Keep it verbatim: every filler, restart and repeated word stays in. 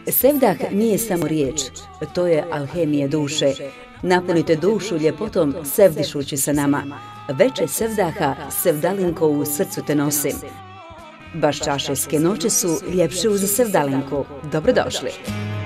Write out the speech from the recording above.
Sevdah nije samo riječ, to je alhemija duše. Napunite dušu ljepotom sevdišući sa nama. Veče sevdaha, sevdalinko u srcu te nosim. Baš čaševske noće su ljepše uz sevdalinku. Dobrodošli!